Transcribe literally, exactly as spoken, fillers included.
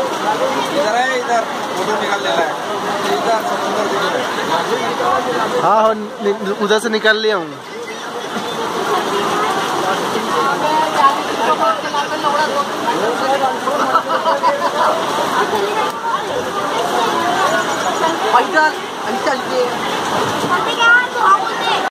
इधर है, इधर फोटो निकाल लेना है, इधर समुद्र दिख रहा है। हाँ हाँ उधर से निकाल लिया हूँ। इधर चल के